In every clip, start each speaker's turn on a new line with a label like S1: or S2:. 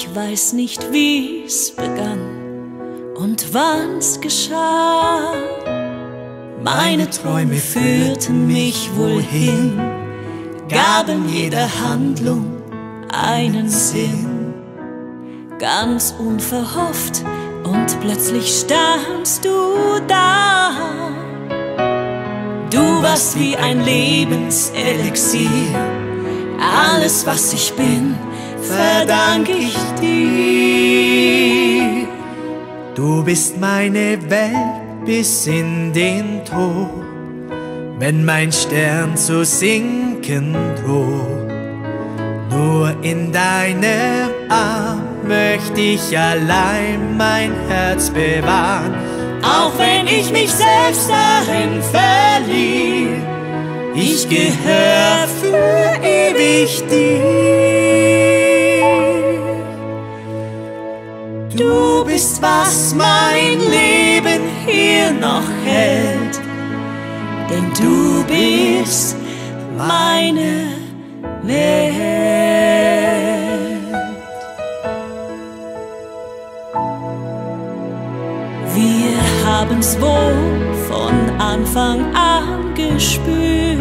S1: Ich weiß nicht, wie's begann und wann's geschah. Meine Träume führten mich wohin, gaben jeder Handlung einen Sinn. Ganz unverhofft und plötzlich standst du da. Du warst wie ein Lebenselixier, alles was ich bin, verdank ich dir.
S2: Du bist meine Welt bis in den Tod, wenn mein Stern zu sinken droht. Nur in deinem Arm möchte ich allein mein Herz bewahren,
S1: auch wenn ich mich selbst darin verliere. Ich gehör für ewig dir. Du bist, was mein Leben hier noch hält, denn du bist meine Welt. Wir haben's wohl von Anfang an gespürt.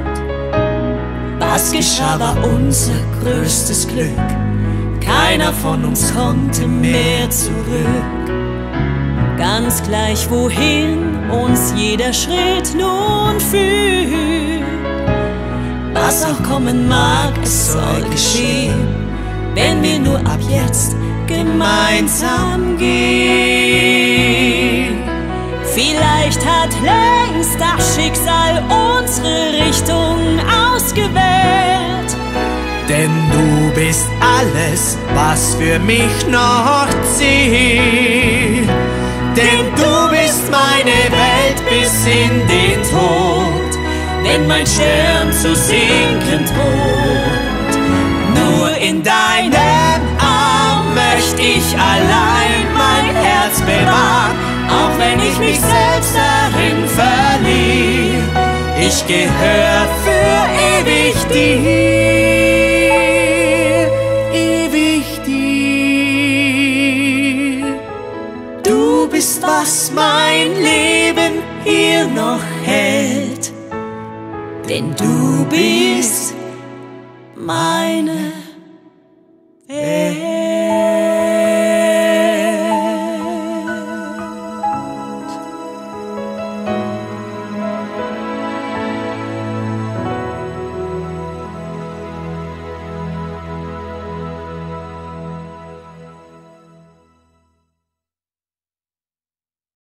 S1: Was geschah, war unser größtes Glück. Keiner von uns konnte mehr zurück. Ganz gleich, wohin uns jeder Schritt nun führt. Was auch kommen mag, es soll geschehen, wenn wir nur ab jetzt gemeinsam gehen. Vielleicht hat längst das Schicksal unsere Richtung ausgewählt,
S2: denn du bist alles, was für mich noch zählt.
S1: denn du bist meine Welt bis in den Tod, wenn mein Stern zu sinken droht. Nur in deinem Arm möchte ich allein mein Herz bewahren, auch wenn ich mich selbst darin verliere. Ich gehör für ewig dir, ewig dir. Du bist, was mein Leben hier noch hält, denn du bist meine